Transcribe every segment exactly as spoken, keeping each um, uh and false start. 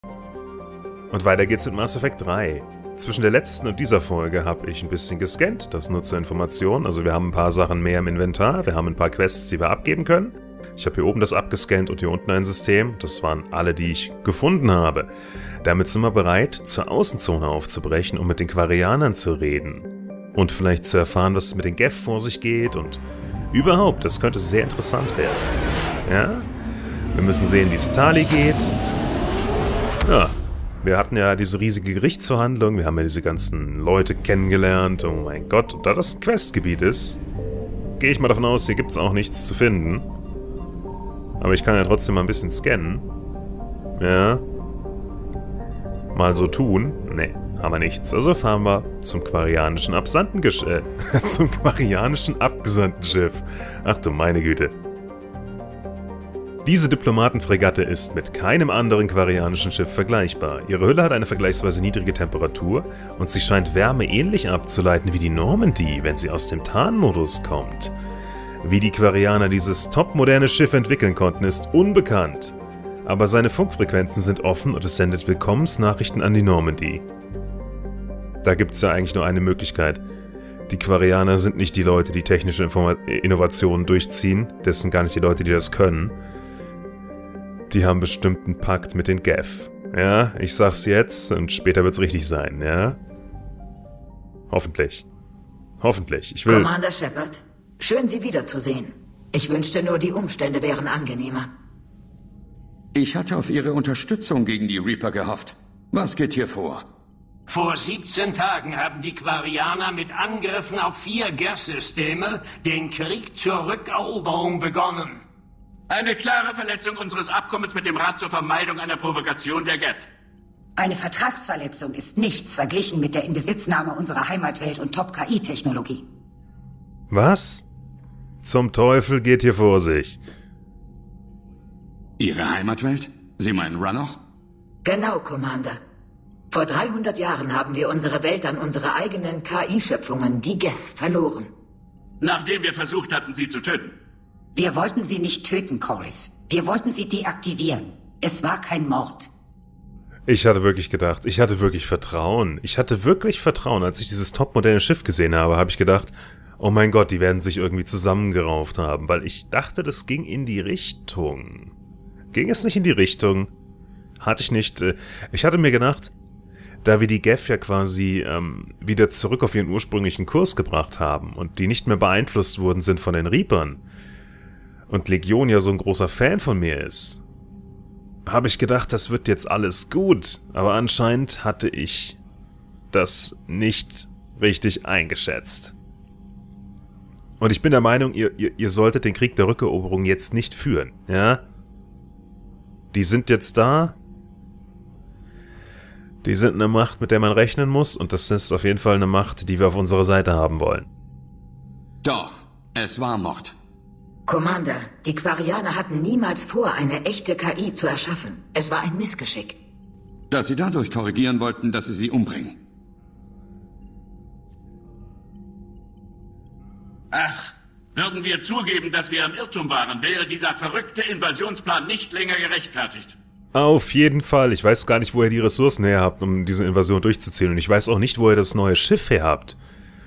Und weiter geht's mit Mass Effect drei. Zwischen der letzten und dieser Folge habe ich ein bisschen gescannt, das Nutzerinformationen. Also wir haben ein paar Sachen mehr im Inventar, wir haben ein paar Quests, die wir abgeben können. Ich habe hier oben das abgescannt und hier unten ein System. Das waren alle, die ich gefunden habe. Damit sind wir bereit, zur Außenzone aufzubrechen, um mit den Quarianern zu reden. Und vielleicht zu erfahren, was mit den Geth vor sich geht und überhaupt, das könnte sehr interessant werden. Ja? Wir müssen sehen, wie es Tali geht. Ja, wir hatten ja diese riesige Gerichtsverhandlung, wir haben ja diese ganzen Leute kennengelernt. Oh mein Gott, und da das ein Questgebiet ist, gehe ich mal davon aus, hier gibt es auch nichts zu finden. Aber ich kann ja trotzdem mal ein bisschen scannen. Ja. Mal so tun. Ne, haben wir nichts. Also fahren wir zum quarianischen Absandtengesch... Äh, zum quarianischen Abgesandtenschiff. Ach du meine Güte. Diese Diplomatenfregatte ist mit keinem anderen quarianischen Schiff vergleichbar. Ihre Hülle hat eine vergleichsweise niedrige Temperatur und sie scheint Wärme ähnlich abzuleiten wie die Normandy, wenn sie aus dem Tarnmodus kommt. Wie die Quarianer dieses topmoderne Schiff entwickeln konnten, ist unbekannt. Aber seine Funkfrequenzen sind offen und es sendet Willkommensnachrichten an die Normandy. Da gibt es ja eigentlich nur eine Möglichkeit. Die Quarianer sind nicht die Leute, die technische Informa- Innovationen durchziehen. Das sind gar nicht die Leute, die das können. Die haben bestimmt einen Pakt mit den Geth. Ja, ich sag's jetzt und später wird's richtig sein, ja? Hoffentlich. Hoffentlich. Ich will... Commander Shepard. Schön, Sie wiederzusehen. Ich wünschte nur, die Umstände wären angenehmer. Ich hatte auf Ihre Unterstützung gegen die Reaper gehofft. Was geht hier vor? Vor siebzehn Tagen haben die Quarianer mit Angriffen auf vier Geth-Systeme den Krieg zur Rückeroberung begonnen. Eine klare Verletzung unseres Abkommens mit dem Rat zur Vermeidung einer Provokation der Geth. Eine Vertragsverletzung ist nichts verglichen mit der Inbesitznahme unserer Heimatwelt und Top-K I-Technologie. Was? Zum Teufel geht hier vor sich? Ihre Heimatwelt? Sie meinen Rannoch? Genau, Commander. Vor dreihundert Jahren haben wir unsere Welt an unsere eigenen K I-Schöpfungen, die Geth, verloren. Nachdem wir versucht hatten, sie zu töten. Wir wollten sie nicht töten, Corys. Wir wollten sie deaktivieren. Es war kein Mord. Ich hatte wirklich gedacht, ich hatte wirklich Vertrauen. Ich hatte wirklich Vertrauen. Als ich dieses topmoderne Schiff gesehen habe, habe ich gedacht, oh mein Gott, die werden sich irgendwie zusammengerauft haben, weil ich dachte, das ging in die Richtung. Ging es nicht in die Richtung? Hatte ich nicht... Äh, ich hatte mir gedacht, da wir die Geth ja quasi ähm, wieder zurück auf ihren ursprünglichen Kurs gebracht haben und die nicht mehr beeinflusst worden sind von den Reapern und Legion ja so ein großer Fan von mir ist, habe ich gedacht, das wird jetzt alles gut. Aber anscheinend hatte ich das nicht richtig eingeschätzt. Und ich bin der Meinung, ihr, ihr, ihr solltet den Krieg der Rückeroberung jetzt nicht führen, ja? Die sind jetzt da. Die sind eine Macht, mit der man rechnen muss, und das ist auf jeden Fall eine Macht, die wir auf unserer Seite haben wollen. Doch, es war Mord. Commander, die Quarianer hatten niemals vor, eine echte K I zu erschaffen. Es war ein Missgeschick. Dass sie dadurch korrigieren wollten, dass sie sie umbringen. Ach, würden wir zugeben, dass wir im Irrtum waren, wäre dieser verrückte Invasionsplan nicht länger gerechtfertigt. Auf jeden Fall. Ich weiß gar nicht, wo ihr die Ressourcen her habt, um diese Invasion durchzuziehen. Und ich weiß auch nicht, wo ihr das neue Schiff her habt.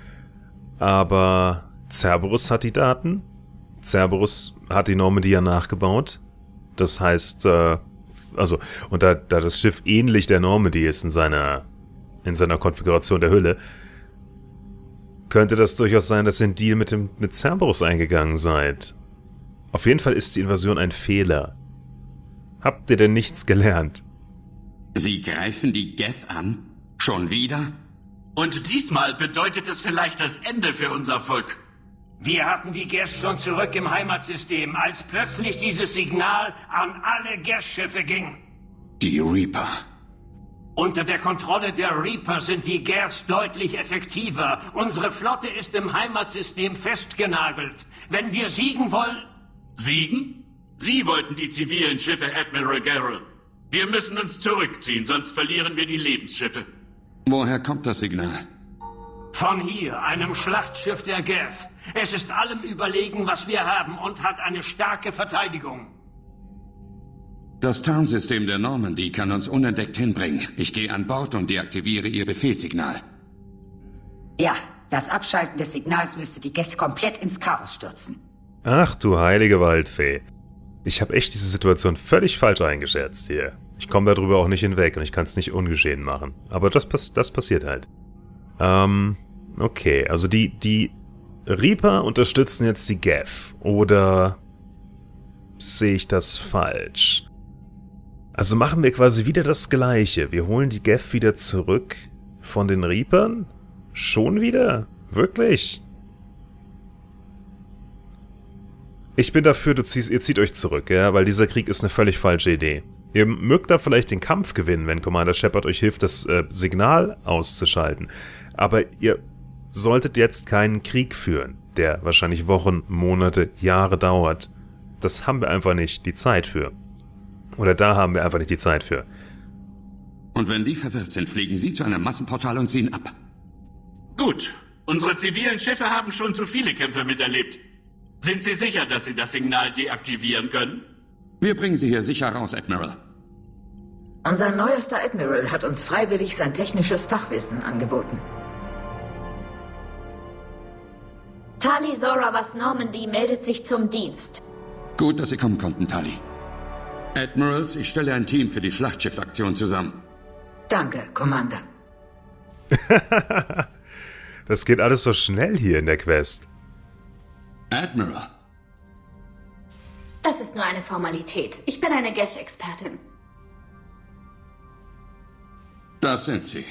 Aber Cerberus hat die Daten. Cerberus hat die Normandy ja nachgebaut. Das heißt, äh, also, und da, da das Schiff ähnlich der Normandy ist in seiner, in seiner Konfiguration der Hülle, könnte das durchaus sein, dass ihr einen Deal mit dem mit Cerberus eingegangen seid. Auf jeden Fall ist die Invasion ein Fehler. Habt ihr denn nichts gelernt? Sie greifen die Geth an? Schon wieder? Und diesmal bedeutet es vielleicht das Ende für unser Volk. Wir hatten die Geth schon zurück im Heimatsystem, als plötzlich dieses Signal an alle Geth-Schiffe ging. Die Reaper. Unter der Kontrolle der Reaper sind die Geth deutlich effektiver. Unsere Flotte ist im Heimatsystem festgenagelt. Wenn wir siegen wollen... Siegen? Sie wollten die zivilen Schiffe, Admiral Garrel. Wir müssen uns zurückziehen, sonst verlieren wir die Lebensschiffe. Woher kommt das Signal? Von hier, einem Schlachtschiff der Geth. Es ist allem überlegen, was wir haben, und hat eine starke Verteidigung. Das Tarnsystem der Normandy kann uns unentdeckt hinbringen. Ich gehe an Bord und deaktiviere ihr Befehlssignal. Ja, das Abschalten des Signals müsste die Geth komplett ins Chaos stürzen. Ach du heilige Waldfee. Ich habe echt diese Situation völlig falsch eingeschätzt hier. Ich komme darüber auch nicht hinweg und ich kann es nicht ungeschehen machen. Aber das, pass das passiert halt. Ähm, okay, also die, die Reaper unterstützen jetzt die Geth. Oder sehe ich das falsch? Also machen wir quasi wieder das Gleiche. Wir holen die Geth wieder zurück von den Reapern? Schon wieder? Wirklich? Ich bin dafür, du ziehst, ihr zieht euch zurück, ja, weil dieser Krieg ist eine völlig falsche Idee. Ihr mögt da vielleicht den Kampf gewinnen, wenn Commander Shepard euch hilft, das äh, Signal auszuschalten. Aber ihr solltet jetzt keinen Krieg führen, der wahrscheinlich Wochen, Monate, Jahre dauert. Das haben wir einfach nicht die Zeit für. Oder da haben wir einfach nicht die Zeit für. Und wenn die verwirrt sind, fliegen sie zu einem Massenportal und ziehen ab. Gut. Unsere zivilen Schiffe haben schon zu viele Kämpfe miterlebt. Sind Sie sicher, dass Sie das Signal deaktivieren können? Wir bringen sie hier sicher raus, Admiral. Unser neuester Admiral hat uns freiwillig sein technisches Fachwissen angeboten. Tali Zoravas Normandy meldet sich zum Dienst. Gut, dass Sie kommen konnten, Tali. Admirals, ich stelle ein Team für die Schlachtschiffaktion zusammen. Danke, Commander. Das geht alles so schnell hier in der Quest. Admiral. Das ist nur eine Formalität. Ich bin eine Geth-Expertin. Das sind Sie.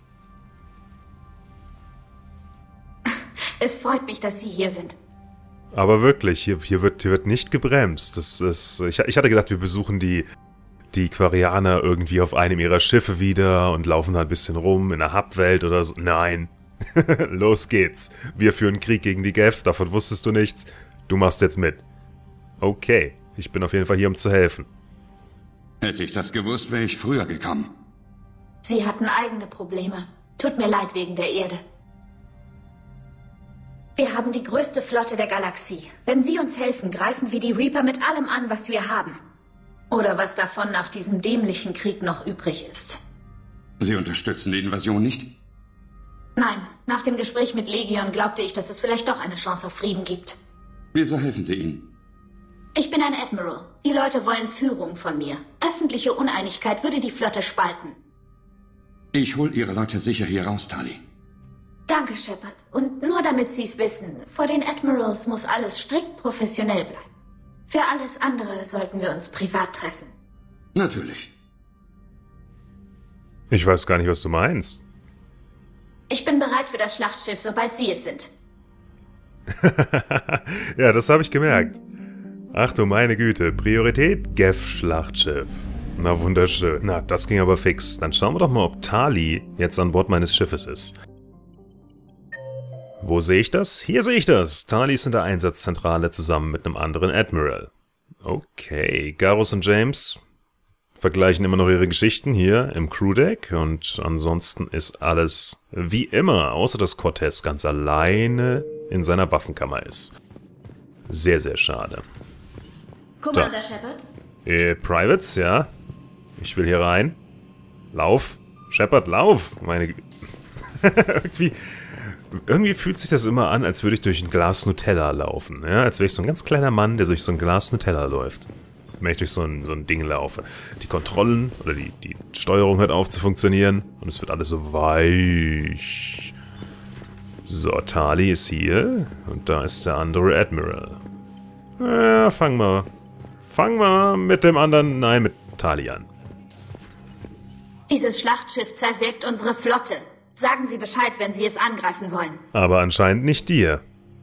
Es freut mich, dass Sie hier sind. Aber wirklich, hier, hier, wird, hier wird nicht gebremst. Das ist, ich, ich hatte gedacht, wir besuchen die, die Quarianer irgendwie auf einem ihrer Schiffe wieder und laufen da ein bisschen rum in der Hubwelt oder so. Nein. Los geht's. Wir führen Krieg gegen die Geth, davon wusstest du nichts. Du machst jetzt mit. Okay, ich bin auf jeden Fall hier, um zu helfen. Hätte ich das gewusst, wäre ich früher gekommen. Sie hatten eigene Probleme. Tut mir leid wegen der Erde. Wir haben die größte Flotte der Galaxie. Wenn Sie uns helfen, greifen wir die Reaper mit allem an, was wir haben. Oder was davon nach diesem dämlichen Krieg noch übrig ist. Sie unterstützen die Invasion nicht? Nein, nach dem Gespräch mit Legion glaubte ich, dass es vielleicht doch eine Chance auf Frieden gibt. Wieso helfen Sie ihnen? Ich bin ein Admiral. Die Leute wollen Führung von mir. Öffentliche Uneinigkeit würde die Flotte spalten. Ich hol Ihre Leute sicher hier raus, Tali. Danke, Shepard. Und nur damit Sie es wissen, vor den Admirals muss alles strikt professionell bleiben. Für alles andere sollten wir uns privat treffen. Natürlich. Ich weiß gar nicht, was du meinst. Ich bin bereit für das Schlachtschiff, sobald Sie es sind. Ja, das habe ich gemerkt. Ach du meine Güte, Priorität Geth-Schlachtschiff. Na wunderschön. Na, das ging aber fix. Dann schauen wir doch mal, ob Tali jetzt an Bord meines Schiffes ist. Wo sehe ich das? Hier sehe ich das. Tali ist in der Einsatzzentrale zusammen mit einem anderen Admiral. Okay, Garrus und James vergleichen immer noch ihre Geschichten hier im Crewdeck und ansonsten ist alles wie immer, außer dass Cortez ganz alleine in seiner Waffenkammer ist. Sehr, sehr schade. Commander Shepard? Äh, Privates, ja? Ich will hier rein. Lauf. Shepard, lauf! Meine Güte. Irgendwie... Irgendwie fühlt sich das immer an, als würde ich durch ein Glas Nutella laufen. Ja, als wäre ich so ein ganz kleiner Mann, der durch so ein Glas Nutella läuft. Wenn ich durch so ein, so ein Ding laufe. Die Kontrollen oder die, die Steuerung hört auf zu funktionieren und es wird alles so weich. So, Tali ist hier und da ist der andere Admiral. Ja, fangen wir. Fangen wir mit dem anderen, nein, mit Tali an. Dieses Schlachtschiff zersägt unsere Flotte. Sagen Sie Bescheid, wenn Sie es angreifen wollen. Aber anscheinend nicht dir.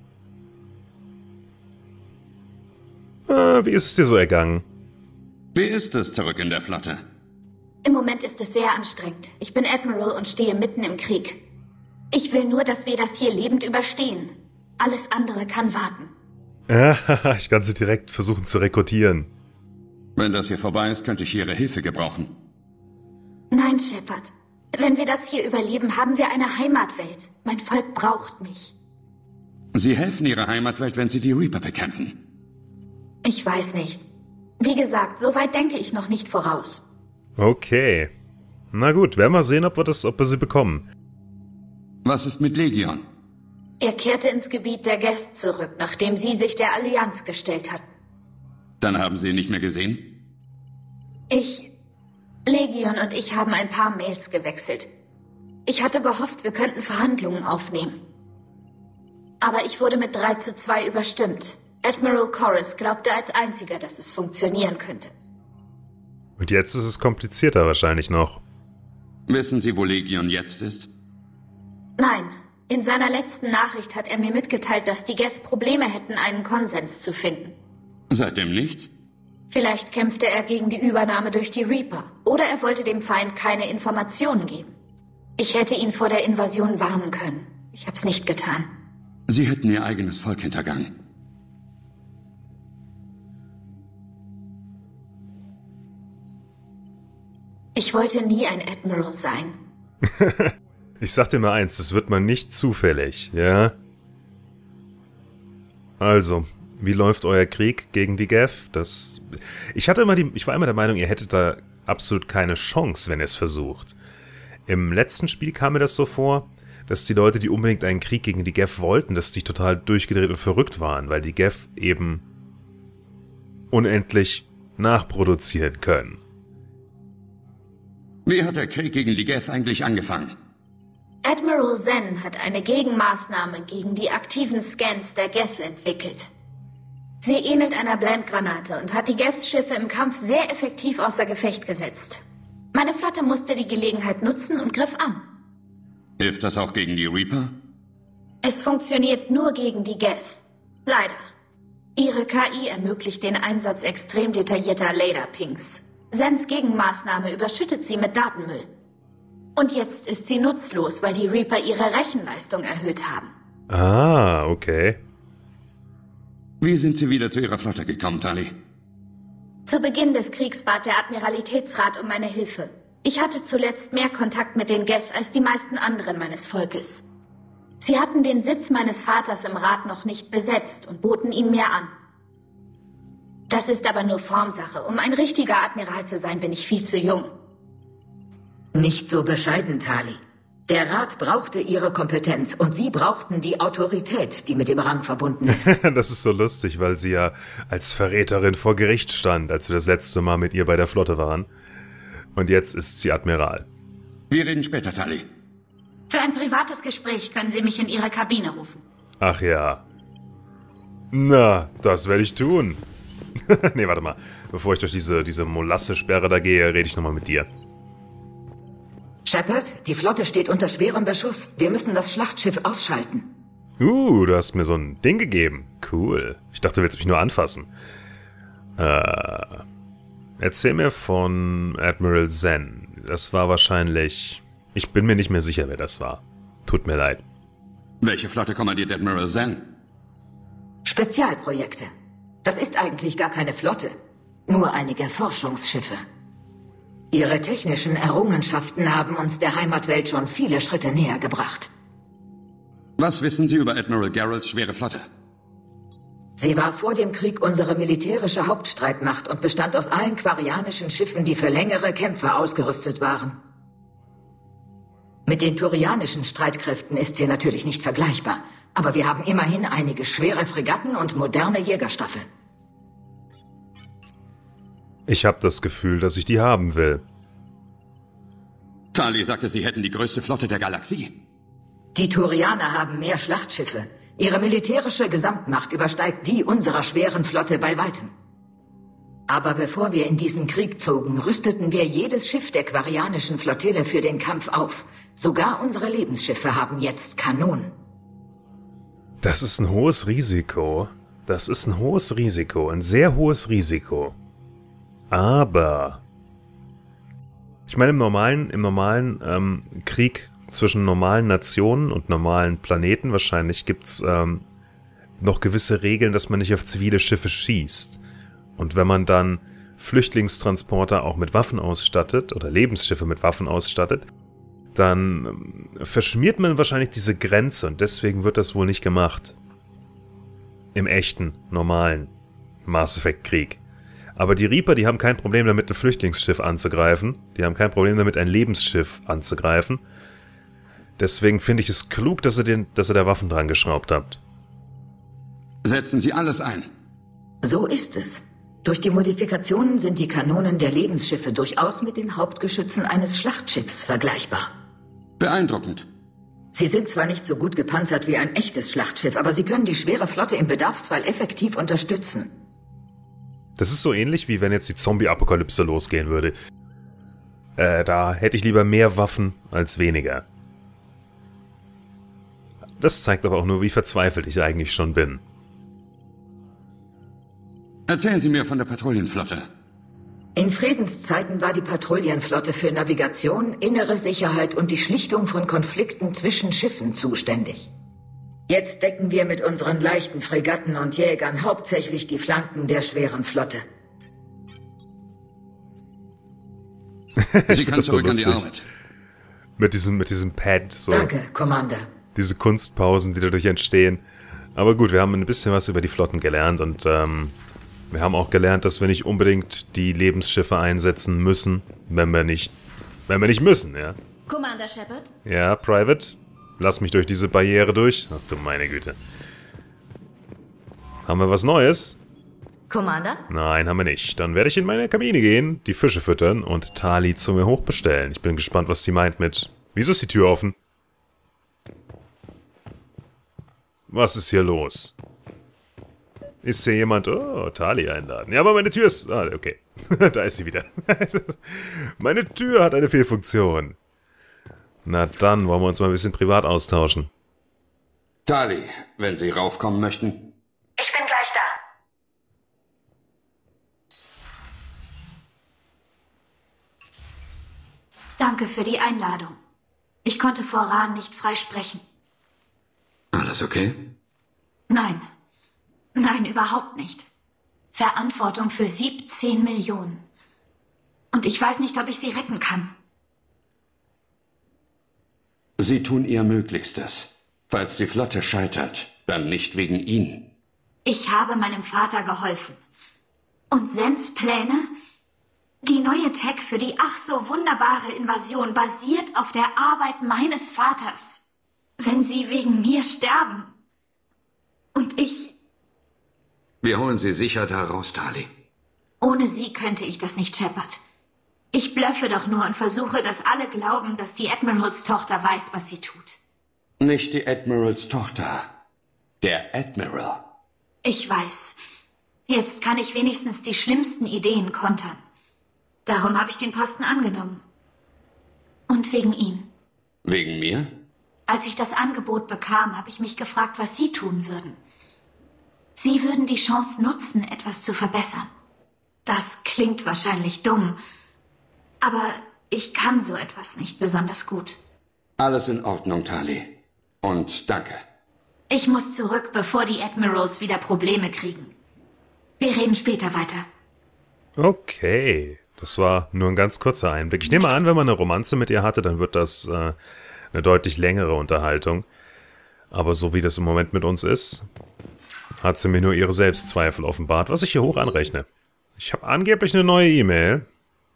Äh, wie ist es dir so ergangen? Wie ist es zurück in der Flotte? Im Moment ist es sehr anstrengend. Ich bin Admiral und stehe mitten im Krieg. Ich will nur, dass wir das hier lebend überstehen. Alles andere kann warten. Ja, ich kann sie direkt versuchen zu rekrutieren. Wenn das hier vorbei ist, könnte ich Ihre Hilfe gebrauchen. Nein, Shepard. Wenn wir das hier überleben, haben wir eine Heimatwelt. Mein Volk braucht mich. Sie helfen Ihrer Heimatwelt, wenn Sie die Reaper bekämpfen. Ich weiß nicht. Wie gesagt, so weit denke ich noch nicht voraus. Okay. Na gut, werden wir sehen, ob wir, das, ob wir sie bekommen. Was ist mit Legion? Er kehrte ins Gebiet der Geth zurück, nachdem sie sich der Allianz gestellt hatten. Dann haben Sie ihn nicht mehr gesehen? Ich... Legion und ich haben ein paar Mails gewechselt. Ich hatte gehofft, wir könnten Verhandlungen aufnehmen. Aber ich wurde mit drei zu zwei überstimmt. Admiral Corus glaubte als einziger, dass es funktionieren könnte. Und jetzt ist es komplizierter wahrscheinlich noch. Wissen Sie, wo Legion jetzt ist? Nein. In seiner letzten Nachricht hat er mir mitgeteilt, dass die Geth Probleme hätten, einen Konsens zu finden. Seitdem nichts? Vielleicht kämpfte er gegen die Übernahme durch die Reaper. Oder er wollte dem Feind keine Informationen geben. Ich hätte ihn vor der Invasion warnen können. Ich hab's nicht getan. Sie hätten Ihr eigenes Volk hintergangen. Ich wollte nie ein Admiral sein. Ich sag dir mal eins, das wird man nicht zufällig, ja? Also, wie läuft euer Krieg gegen die Geth? Das... Ich hatte immer die... Ich war immer der Meinung, ihr hättet da absolut keine Chance, wenn ihr es versucht. Im letzten Spiel kam mir das so vor, dass die Leute, die unbedingt einen Krieg gegen die Geth wollten, dass die total durchgedreht und verrückt waren, weil die Geth eben unendlich nachproduzieren können. Wie hat der Krieg gegen die Geth eigentlich angefangen? Admiral Zen hat eine Gegenmaßnahme gegen die aktiven Scans der Geth entwickelt. Sie ähnelt einer Blendgranate und hat die Geth-Schiffe im Kampf sehr effektiv außer Gefecht gesetzt. Meine Flotte musste die Gelegenheit nutzen und griff an. Hilft das auch gegen die Reaper? Es funktioniert nur gegen die Geth. Leider. Ihre K I ermöglicht den Einsatz extrem detaillierter Laserpings. Zens Gegenmaßnahme überschüttet sie mit Datenmüll. Und jetzt ist sie nutzlos, weil die Reaper ihre Rechenleistung erhöht haben. Ah, okay. Wie sind Sie wieder zu Ihrer Flotte gekommen, Tali? Zu Beginn des Kriegs bat der Admiralitätsrat um meine Hilfe. Ich hatte zuletzt mehr Kontakt mit den Geth als die meisten anderen meines Volkes. Sie hatten den Sitz meines Vaters im Rat noch nicht besetzt und boten ihn mir an. Das ist aber nur Formsache. Um ein richtiger Admiral zu sein, bin ich viel zu jung. Nicht so bescheiden, Tali. Der Rat brauchte ihre Kompetenz und sie brauchten die Autorität, die mit dem Rang verbunden ist. Das ist so lustig, weil sie ja als Verräterin vor Gericht stand, als wir das letzte Mal mit ihr bei der Flotte waren. Und jetzt ist sie Admiral. Wir reden später, Tali. Für ein privates Gespräch können Sie mich in Ihre Kabine rufen. Ach ja. Na, das werde ich tun. Nee, warte mal. Bevor ich durch diese, diese Molasse-Sperre da gehe, rede ich nochmal mit dir. Shepard, die Flotte steht unter schwerem Beschuss. Wir müssen das Schlachtschiff ausschalten. Uh, du hast mir so ein Ding gegeben. Cool. Ich dachte, du willst mich nur anfassen. Äh, erzähl mir von Admiral Zen. Das war wahrscheinlich... Ich bin mir nicht mehr sicher, wer das war. Tut mir leid. Welche Flotte kommandiert Admiral Zen? Spezialprojekte. Das ist eigentlich gar keine Flotte. Nur einige Forschungsschiffe. Ihre technischen Errungenschaften haben uns der Heimatwelt schon viele Schritte näher gebracht. Was wissen Sie über Admiral Geralts schwere Flotte? Sie war vor dem Krieg unsere militärische Hauptstreitmacht und bestand aus allen quarianischen Schiffen, die für längere Kämpfe ausgerüstet waren. Mit den turianischen Streitkräften ist sie natürlich nicht vergleichbar, aber wir haben immerhin einige schwere Fregatten und moderne Jägerstaffeln. Ich habe das Gefühl, dass ich die haben will. Tali sagte, Sie hätten die größte Flotte der Galaxie. Die Turianer haben mehr Schlachtschiffe. Ihre militärische Gesamtmacht übersteigt die unserer schweren Flotte bei weitem. Aber bevor wir in diesen Krieg zogen, rüsteten wir jedes Schiff der quarianischen Flottille für den Kampf auf. Sogar unsere Lebensschiffe haben jetzt Kanonen. Das ist ein hohes Risiko. Das ist ein hohes Risiko. Ein sehr hohes Risiko. Aber... Ich meine, im normalen, im normalen ähm, Krieg zwischen normalen Nationen und normalen Planeten wahrscheinlich gibt es ähm, noch gewisse Regeln, dass man nicht auf zivile Schiffe schießt. Und wenn man dann Flüchtlingstransporter auch mit Waffen ausstattet oder Lebensschiffe mit Waffen ausstattet, dann verschmiert man wahrscheinlich diese Grenze und deswegen wird das wohl nicht gemacht. Im echten, normalen Mass Effect Krieg. Aber die Reaper, die haben kein Problem damit, ein Flüchtlingsschiff anzugreifen. Die haben kein Problem damit, ein Lebensschiff anzugreifen. Deswegen finde ich es klug, dass ihr, den, dass ihr da Waffen dran geschraubt habt. Setzen Sie alles ein. So ist es. Durch die Modifikationen sind die Kanonen der Lebensschiffe durchaus mit den Hauptgeschützen eines Schlachtschiffs vergleichbar. Beeindruckend. Sie sind zwar nicht so gut gepanzert wie ein echtes Schlachtschiff, aber sie können die schwere Flotte im Bedarfsfall effektiv unterstützen. Das ist so ähnlich, wie wenn jetzt die Zombie-Apokalypse losgehen würde. Äh, da hätte ich lieber mehr Waffen als weniger. Das zeigt aber auch nur, wie verzweifelt ich eigentlich schon bin. Erzählen Sie mir von der Patrouillenflotte. In Friedenszeiten war die Patrouillenflotte für Navigation, innere Sicherheit und die Schlichtung von Konflikten zwischen Schiffen zuständig. Jetzt decken wir mit unseren leichten Fregatten und Jägern hauptsächlich die Flanken der schweren Flotte. Sie kann zurück an die Arbeit. Mit diesem, mit diesem Pad. So. Danke, Commander. Diese Kunstpausen, die dadurch entstehen. Aber gut, wir haben ein bisschen was über die Flotten gelernt und ähm, wir haben auch gelernt, dass wir nicht unbedingt die Lebensschiffe einsetzen müssen, wenn wir nicht, wenn wir nicht müssen, ja. Commander Shepard? Ja, Private? Lass mich durch diese Barriere durch. Ach du meine Güte. Haben wir was Neues? Commander? Nein, haben wir nicht. Dann werde ich in meine Kabine gehen, die Fische füttern und Tali zu mir hochbestellen. Ich bin gespannt, was sie meint mit... Wieso ist die Tür offen? Was ist hier los? Ist hier jemand... Oh, Tali einladen. Ja, aber meine Tür ist... Ah, okay. Da ist sie wieder. Meine Tür hat eine Fehlfunktion. Na dann, wollen wir uns mal ein bisschen privat austauschen. Tali, wenn Sie raufkommen möchten. Ich bin gleich da. Danke für die Einladung. Ich konnte vor Rahn nicht frei sprechen. Alles okay? Nein. Nein, überhaupt nicht. Verantwortung für siebzehn Millionen. Und ich weiß nicht, ob ich sie retten kann. Sie tun Ihr Möglichstes. Falls die Flotte scheitert, dann nicht wegen Ihnen. Ich habe meinem Vater geholfen. Und Sens Pläne? Die neue Tech für die ach so wunderbare Invasion basiert auf der Arbeit meines Vaters. Wenn Sie wegen mir sterben. Und ich... Wir holen Sie sicher da raus, Tali. Ohne Sie könnte ich das nicht, Shepard. Ich blöffe doch nur und versuche, dass alle glauben, dass die Admirals Tochter weiß, was sie tut. Nicht die Admirals Tochter. Der Admiral. Ich weiß. Jetzt kann ich wenigstens die schlimmsten Ideen kontern. Darum habe ich den Posten angenommen. Und wegen ihm. Wegen mir? Als ich das Angebot bekam, habe ich mich gefragt, was Sie tun würden. Sie würden die Chance nutzen, etwas zu verbessern. Das klingt wahrscheinlich dumm, aber ich kann so etwas nicht besonders gut. Alles in Ordnung, Tali. Und danke. Ich muss zurück, bevor die Admirals wieder Probleme kriegen. Wir reden später weiter. Okay, das war nur ein ganz kurzer Einblick. Ich nehme an, wenn man eine Romanze mit ihr hatte, dann wird das äh, eine deutlich längere Unterhaltung. Aber so wie das im Moment mit uns ist, hat sie mir nur ihre Selbstzweifel offenbart, was ich hier hoch anrechne. Ich habe angeblich eine neue E-Mail.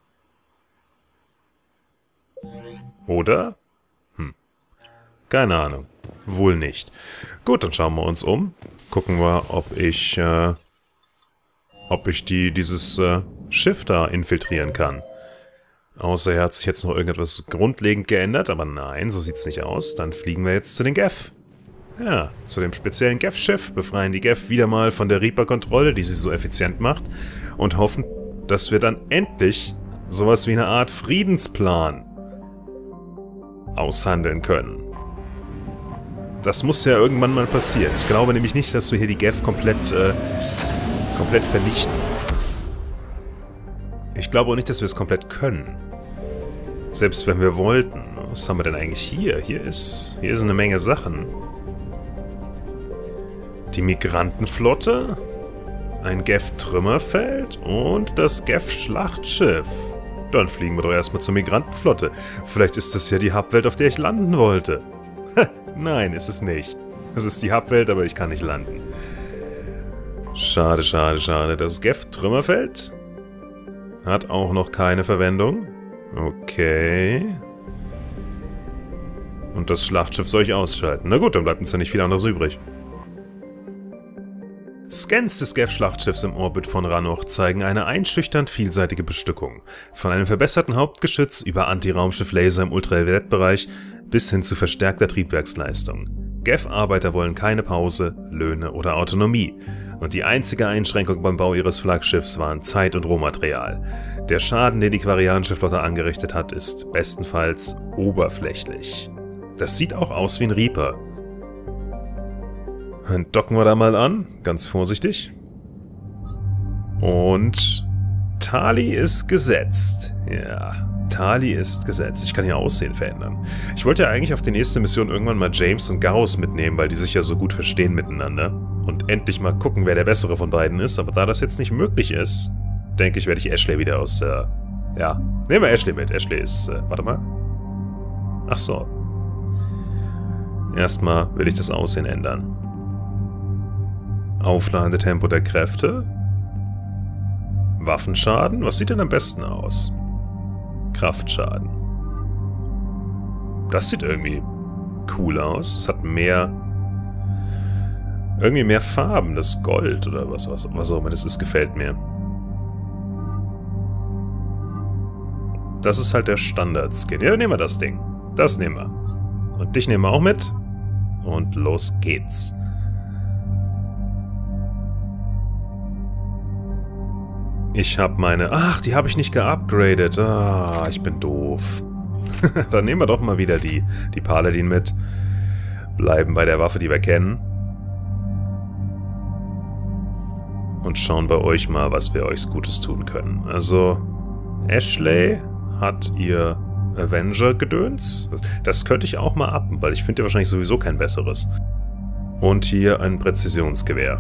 Oder? Hm. Keine Ahnung. Wohl nicht. Gut, dann schauen wir uns um. Gucken wir, ob ich, äh, ob ich die, dieses äh, Schiff da infiltrieren kann. Außer er hat sich jetzt noch irgendetwas grundlegend geändert, aber nein, so sieht's nicht aus. Dann fliegen wir jetzt zu den Geth. Ja, zu dem speziellen Geth-Schiff, befreien die Geth wieder mal von der Reaper-Kontrolle, die sie so effizient macht, und hoffen, dass wir dann endlich sowas wie eine Art Friedensplan aushandeln können. Das muss ja irgendwann mal passieren. Ich glaube nämlich nicht, dass wir hier die Geth komplett, äh, komplett vernichten. Ich glaube auch nicht, dass wir es komplett können. Selbst wenn wir wollten. Was haben wir denn eigentlich hier? Hier ist, hier ist eine Menge Sachen. Die Migrantenflotte, ein Geth-Trümmerfeld und das Geth-Schlachtschiff. Dann fliegen wir doch erstmal zur Migrantenflotte. Vielleicht ist das ja die Hubwelt, auf der ich landen wollte. Nein, ist es nicht. Es ist die Hubwelt, aber ich kann nicht landen. Schade, schade, schade. Das Geth-Trümmerfeld Hat auch noch keine Verwendung. Okay. Und das Schlachtschiff soll ich ausschalten. Na gut, dann bleibt uns ja nicht viel anderes übrig. Scans des Geth-Schlachtschiffs im Orbit von Rannoch zeigen eine einschüchternd vielseitige Bestückung. Von einem verbesserten Hauptgeschütz über Anti-Raumschiff-Laser im Ultraviolettbereich bis hin zu verstärkter Triebwerksleistung. Geth-Arbeiter wollen keine Pause, Löhne oder Autonomie. Und die einzige Einschränkung beim Bau ihres Flaggschiffs waren Zeit und Rohmaterial. Der Schaden, den die quarianische Flotte angerichtet hat, ist bestenfalls oberflächlich. Das sieht auch aus wie ein Reaper. Dann docken wir da mal an, ganz vorsichtig. Und Tali ist gesetzt. Ja, Tali ist gesetzt. Ich kann hier Aussehen verändern. Ich wollte ja eigentlich auf die nächste Mission irgendwann mal James und Garrus mitnehmen, weil die sich ja so gut verstehen miteinander. Und endlich mal gucken, wer der Bessere von beiden ist. Aber da das jetzt nicht möglich ist, denke ich, werde ich Ashley wieder aus... Äh, ja, nehmen wir Ashley mit. Ashley ist... Äh, warte mal. Ach so. Erstmal will ich das Aussehen ändern. Aufladetempo der Kräfte. Waffenschaden. Was sieht denn am besten aus? Kraftschaden. Das sieht irgendwie cool aus. Es hat mehr... Irgendwie mehr Farben. Das Gold oder was, was, was auch immer das ist, gefällt mir. Das ist halt der Standard-Skin. Ja, dann nehmen wir das Ding. Das nehmen wir. Und dich nehmen wir auch mit. Und los geht's. Ich habe meine... Ach, die habe ich nicht geupgradet. Ah, ich bin doof. Dann nehmen wir doch mal wieder die, die Paladin mit. Bleiben bei der Waffe, die wir kennen. Und schauen bei euch mal, was wir euch Gutes tun können. Also, Ashley hat ihr Avenger-Gedöns. Das könnte ich auch mal appen, weil ich finde ja wahrscheinlich sowieso kein besseres. Und hier ein Präzisionsgewehr.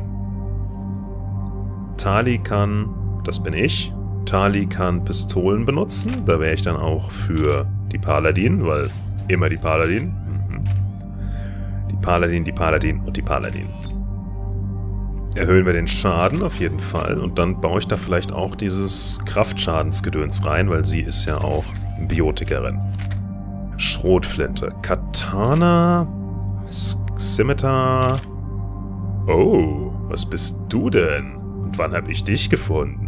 Tali kann... Das bin ich. Tali kann Pistolen benutzen. Da wäre ich dann auch für die Paladin, weil immer die Paladin. Mhm. Die Paladin, die Paladin und die Paladin. Erhöhen wir den Schaden auf jeden Fall. Und dann baue ich da vielleicht auch dieses Kraftschadensgedöns rein, weil sie ist ja auch Biotikerin. Schrotflinte. Katana. Scimitar. Oh, was bist du denn? Und wann habe ich dich gefunden?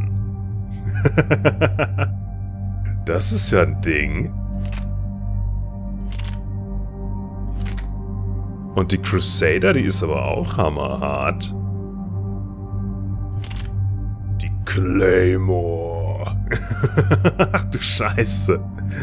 Das ist ja ein Ding. Und die Crusader, die ist aber auch hammerhart. Die Claymore. Ach du Scheiße.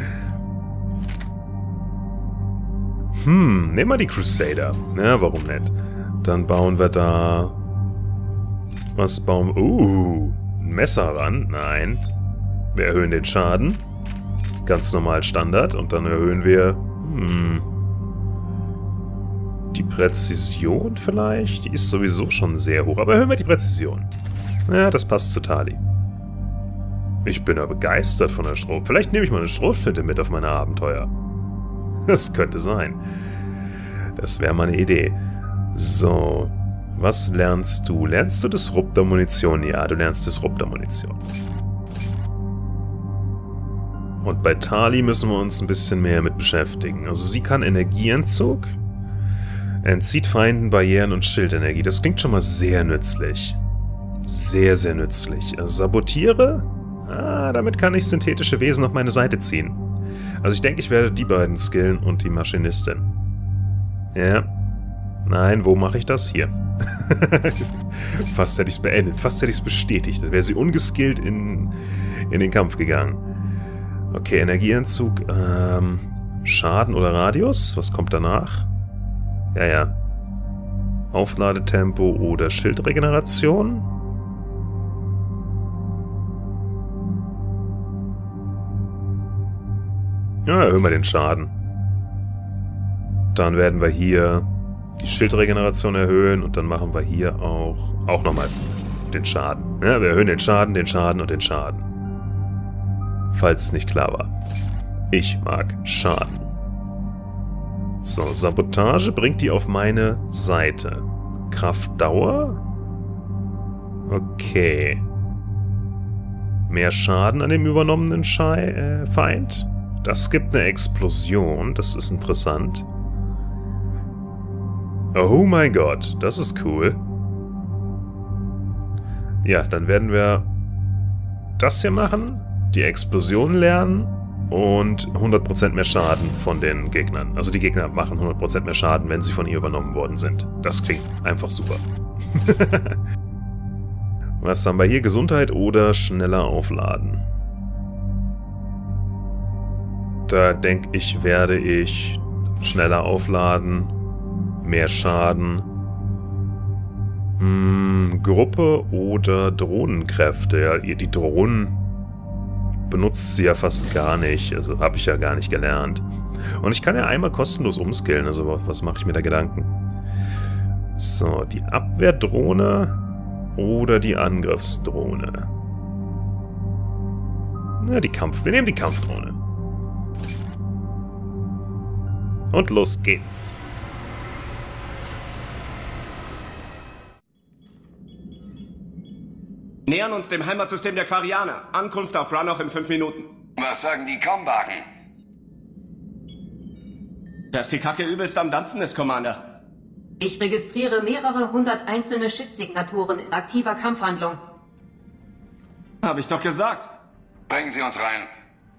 Hm, nehmen wir die Crusader. Ja, warum nicht? Dann bauen wir da... Was bauen wir? Uh, ein Messer ran? Nein. Wir erhöhen den Schaden. Ganz normal Standard. Und dann erhöhen wir... Hm, die Präzision vielleicht? Die ist sowieso schon sehr hoch. Aber erhöhen wir die Präzision. Ja, das passt zu Tali. Ich bin ja begeistert von der Schrot. Vielleicht nehme ich mal eine Schrotflinte mit auf meine Abenteuer. Das könnte sein. Das wäre mal eine Idee. So... Was lernst du? Lernst du Disruptor-Munition? Ja, du lernst Disruptor-Munition. Und bei Tali müssen wir uns ein bisschen mehr mit beschäftigen. Also sie kann Energieentzug, entzieht Feinden Barrieren und Schildenergie. Das klingt schon mal sehr nützlich. Sehr, sehr nützlich. Also sabotiere? Ah, damit kann ich synthetische Wesen auf meine Seite ziehen. Also ich denke, ich werde die beiden skillen und die Maschinistin. Ja. Nein, wo mache ich das? Hier. Fast hätte ich es beendet. Fast hätte ich es bestätigt. Dann wäre sie ungeskillt in, in den Kampf gegangen. Okay, Energieentzug. Ähm, Schaden oder Radius? Was kommt danach? Ja, ja. Aufladetempo oder Schildregeneration? Ja, erhöhen wir den Schaden. Dann werden wir hier die Schildregeneration erhöhen und dann machen wir hier auch, auch nochmal den Schaden. Ja, wir erhöhen den Schaden, den Schaden und den Schaden. Falls es nicht klar war. Ich mag Schaden. So, Sabotage bringt die auf meine Seite. Kraftdauer? Okay. mehr Schaden an dem übernommenen Schei äh, Feind. Das gibt eine Explosion, das ist interessant. Oh mein Gott, das ist cool. Ja, dann werden wir das hier machen, die Explosion lernen und hundert Prozent mehr Schaden von den Gegnern. Also die Gegner machen hundert Prozent mehr Schaden, wenn sie von ihr übernommen worden sind. Das klingt einfach super. Was haben wir hier? Gesundheit oder schneller aufladen? Da denke ich, werde ich schneller aufladen, mehr Schaden, hm, Gruppe oder Drohnenkräfte. Ja, ihr die Drohnen benutzt sie ja fast gar nicht, also habe ich ja gar nicht gelernt. Und ich kann ja einmal kostenlos umskillen, also was mache ich mir da Gedanken? So, die Abwehrdrohne oder die Angriffsdrohne? Na, die Kampf... Wir nehmen die Kampfdrohne. Und los geht's. Nähern uns dem Heimatsystem der Quarianer. Ankunft auf Rannoch in fünf Minuten. Was sagen die Kombaken? Dass die Kacke übelst am Dampfen ist, Commander. Ich registriere mehrere hundert einzelne Ship-Signaturen in aktiver Kampfhandlung. Hab ich doch gesagt. Bringen Sie uns rein.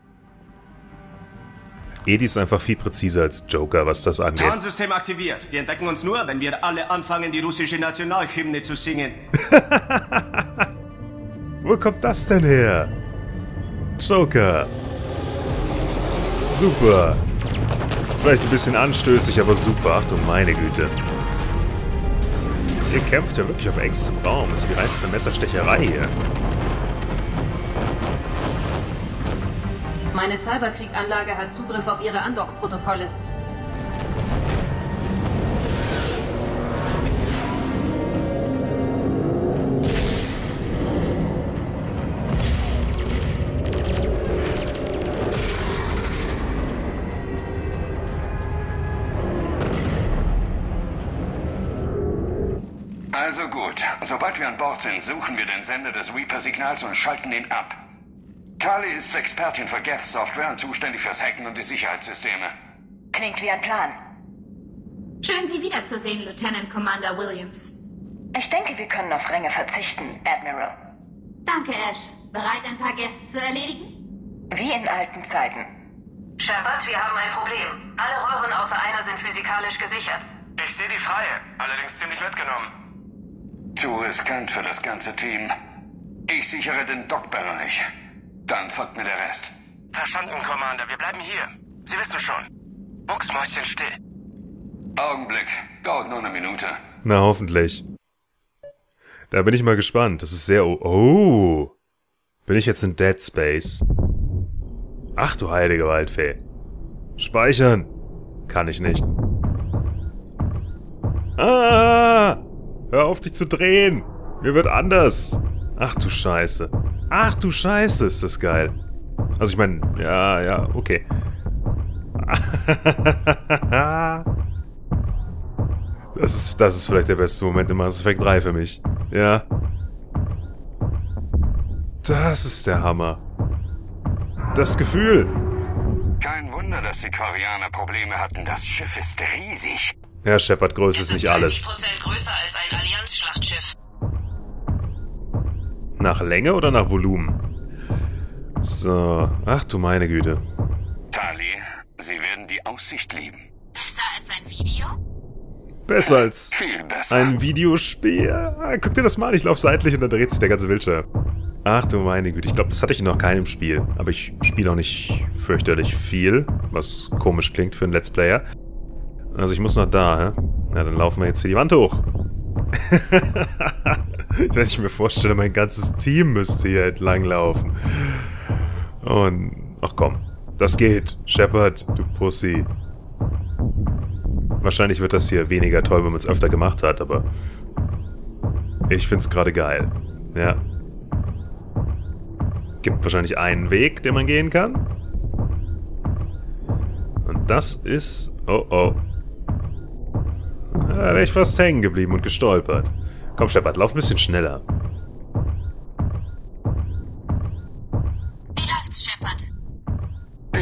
Edi ist einfach viel präziser als Joker, was das angeht. Tarnsystem aktiviert. Die entdecken uns nur, wenn wir alle anfangen, die russische Nationalhymne zu singen. Wo kommt das denn her? Joker. Super. Vielleicht ein bisschen anstößig, aber super. Achtung, meine Güte. Ihr kämpft ja wirklich auf engstem Raum. Das ist die reinste Messerstecherei hier. Meine Cyberkrieg-Anlage hat Zugriff auf ihre Undock-Protokolle. Also gut, sobald wir an Bord sind, suchen wir den Sender des Reaper-Signals und schalten ihn ab. Tali ist Expertin für Geth-Software und zuständig fürs Hacken und die Sicherheitssysteme. Klingt wie ein Plan. Schön, Sie wiederzusehen, Lieutenant Commander Williams. Ich denke, wir können auf Ränge verzichten, Admiral. Danke, Ash. Bereit, ein paar Geth zu erledigen? Wie in alten Zeiten. Shepard, wir haben ein Problem. Alle Röhren außer einer sind physikalisch gesichert. Ich sehe die freie, allerdings ziemlich mitgenommen. Zu riskant für das ganze Team. Ich sichere den Dockbereich. Dann folgt mir der Rest. Verstanden, Commander. Wir bleiben hier. Sie wissen schon. Mucksmäuschen still. Augenblick. Dauert nur eine Minute. Na, hoffentlich. Da bin ich mal gespannt. Das ist sehr... Oh. Bin ich jetzt in Dead Space? Ach du heilige Waldfee. Speichern. Kann ich nicht. Ah! Hör auf, dich zu drehen. Mir wird anders. Ach du Scheiße. Ach du Scheiße, ist das geil. Also ich meine, ja, ja, okay. Das ist, das ist vielleicht der beste Moment in Mass Effect drei für mich. Ja. Das ist der Hammer. Das Gefühl. Kein Wunder, dass die Quarianer Probleme hatten. Das Schiff ist riesig. Ja, Shepard, Größe ist nicht alles. dreißig Prozent größer als ein Allianz-Schlachtschiff. Nach Länge oder nach Volumen? So. Ach du meine Güte. Tali, Sie werden die Aussicht lieben. Besser als ein Video? Besser als Viel besser. ein Videospiel. Ah, guck dir das mal an, ich laufe seitlich und dann dreht sich der ganze Bildschirm. Ach du meine Güte, ich glaube, das hatte ich in noch keinem Spiel. Aber ich spiele auch nicht fürchterlich viel, was komisch klingt für einen Let's Player. Also ich muss noch da, hä? Ja, dann laufen wir jetzt hier die Wand hoch. Wenn ich mir vorstelle, mein ganzes Team müsste hier entlang laufen. Und... Ach komm, das geht. Shepard, du Pussy. Wahrscheinlich wird das hier weniger toll, wenn man es öfter gemacht hat, aber... Ich find's gerade geil. Ja. Gibt wahrscheinlich einen Weg, den man gehen kann. Und das ist... Oh oh. Da wäre ich fast hängen geblieben und gestolpert. Komm, Shepard, lauf ein bisschen schneller.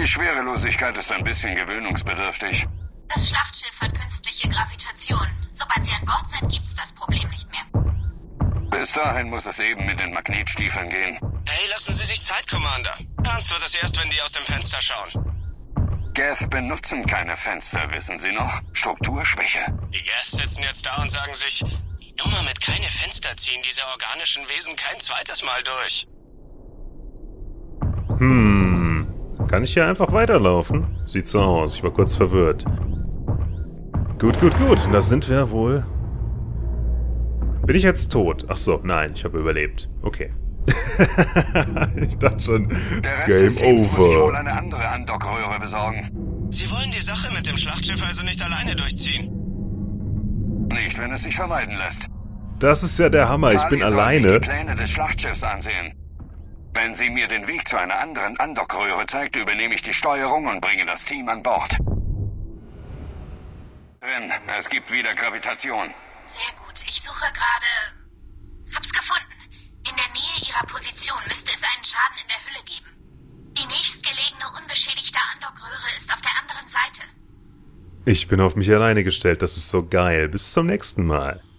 Die Schwerelosigkeit ist ein bisschen gewöhnungsbedürftig. Das Schlachtschiff hat künstliche Gravitation. Sobald Sie an Bord sind, gibt's das Problem nicht mehr. Bis dahin muss es eben mit den Magnetstiefeln gehen. Hey, lassen Sie sich Zeit, Commander. Ernst wird es erst, wenn die aus dem Fenster schauen. Geth benutzen keine Fenster, wissen Sie noch? Strukturschwäche. Die Geth sitzen jetzt da und sagen sich, die Nummer mit keine Fenster ziehen diese organischen Wesen kein zweites Mal durch. Hm. Kann ich hier einfach weiterlaufen? Sieht so aus. Ich war kurz verwirrt. Gut, gut, gut. Da sind wir wohl. Bin ich jetzt tot? Ach so, nein, ich habe überlebt. Okay. Ich dachte schon, Game over. Muss ich wohl eine andere Andockröhre besorgen. Sie wollen die Sache mit dem Schlachtschiff also nicht alleine durchziehen? Nicht, wenn es sich vermeiden lässt. Das ist ja der Hammer, ich bin Kali soll alleine. sich die Pläne des Schlachtschiffs ansehen. Wenn sie mir den Weg zu einer anderen Andockröhre zeigt, übernehme ich die Steuerung und bringe das Team an Bord. Drin, es gibt wieder Gravitation. Sehr gut, ich suche gerade... Hab's gefunden. In der Nähe Ihrer Position müsste es einen Schaden in der Hülle geben. Die nächstgelegene unbeschädigte Andockröhre ist auf der anderen Seite. Ich bin auf mich alleine gestellt, das ist so geil. Bis zum nächsten Mal.